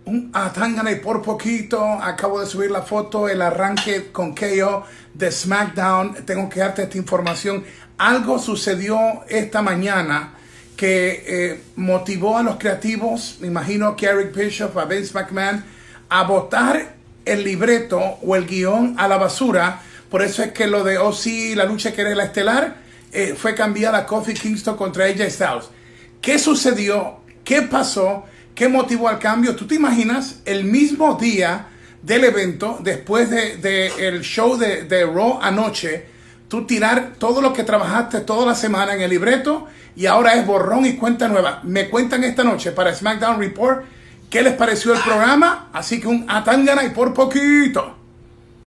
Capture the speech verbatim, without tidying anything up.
Un atangana y por poquito. Acabo de subir la foto, el arranque con K O de SmackDown. Tengo que darte esta información. Algo sucedió esta mañana que eh, motivó a los creativos, me imagino que a Eric Bischoff, a Vince McMahon, a botar el libreto o el guión a la basura. Por eso es que lo de O C, la lucha que era la estelar, eh, fue cambiada a Kofi Kingston contra A J Styles. ¿Qué sucedió? ¿Qué pasó? ¿Qué motivó al cambio? ¿Tú te imaginas el mismo día del evento, después del de, de el show de, de Raw anoche, tú tirar todo lo que trabajaste toda la semana en el libreto y ahora es borrón y cuenta nueva? Me cuentan esta noche para SmackDown Report qué les pareció el programa, así que un atangana y por poquito.